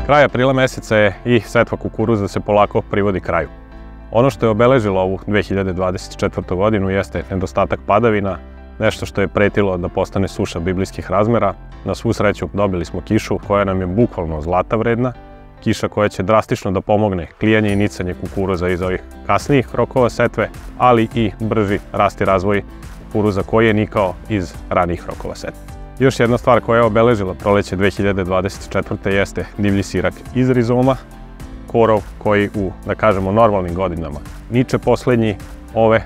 Kraj aprila meseca je i setva kukuruza se polako privodi kraju. Ono što je obeležilo ovu 2024. godinu jeste nedostatak padavina, nešto što je pretilo da postane suša biblijskih razmera. Na svu sreću dobili smo kišu koja nam je bukvalno zlata vredna, kiša koja će drastično da pomogne klijanje i nicanje kukuruza iz ovih kasnijih rokova setve, ali i brži rast i razvoj kukuruza koji je nikao iz ranijih rokova setve. Još jedna stvar koja je obeležila proleće 2024. jeste divlji sirak iz rizoma, korov koji u, da kažemo, normalnim godinama niče poslednji, ove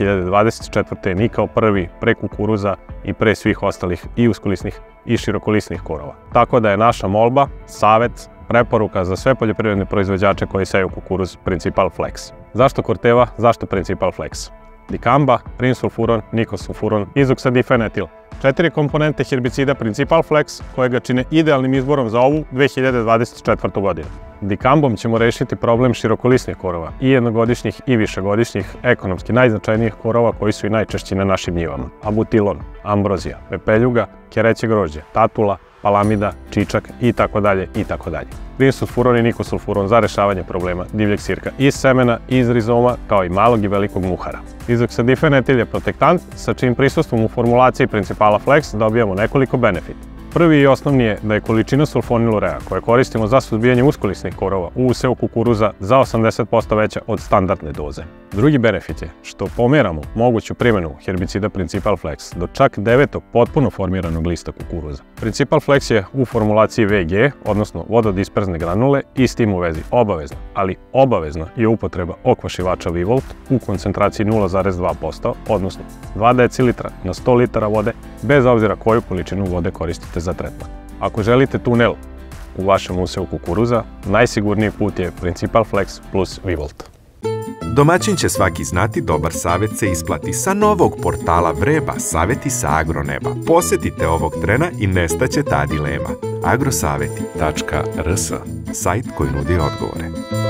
2024. je nikao prvi pre kukuruza i pre svih ostalih i uskolisnih i širokolisnih korova. Tako da je naša molba, savet, preporuka za sve poljoprivredne proizvođače koji seju kukuruz Principal Flex. Zašto Corteva, zašto Principal Flex? Dicamba, trinsulfuron, nikosulfuron, izoksadifenetil. 4 komponente herbicida Principal Flex koje ga čine idealnim izborom za ovu 2024. godinu. Dicambom ćemo rešiti problem širokolisnih korova, i jednogodišnjih i višegodišnjih, ekonomski najznačajnijih korova koji su i najčešći na našim njivama. Abutilon, ambrozija, pepeljuga, kereće grožđe, tatula, palamida, čičak itd. itd. Trinsulfuron i nikosulfuron za rešavanje problema divljeg sirka iz semena, iz rizoma, kao i malog i velikog muhara. Izoksadifenetil je protektant sa čijim prisustvom u formulaciji Principala Flex dobijamo nekoliko benefita. Prvi i osnovni je da je količina sulfonilurea koje koristimo za suzbijanje uskolisnih korova u usevu kukuruza za 80% veća od standardne doze. Drugi benefit je što pomeramo moguću primjenu herbicida Principal Flex do čak 9. potpuno formiranog lista kukuruza. Principal Flex je u formulaciji VG, odnosno vododisperzne granule, i s tim u vezi obavezno, ali obavezno je upotreba okvašivača Vivolt u koncentraciji 0,2%, odnosno 2 decilitra na 100 litara vode, bez obzira koju količinu vode koristite za tretman. Ako želite tunel u vašem usevu kukuruza, najsigurniji put je Principal Flex plus Vivolt. Domaćin će svaki znati, dobar savjet se isplati. Sa novog portala Vreba, savjeti sa agroneba. Posetite ovog trena i nestaće ta dilema. agrosaveti.rs, sajt koji nudi odgovore.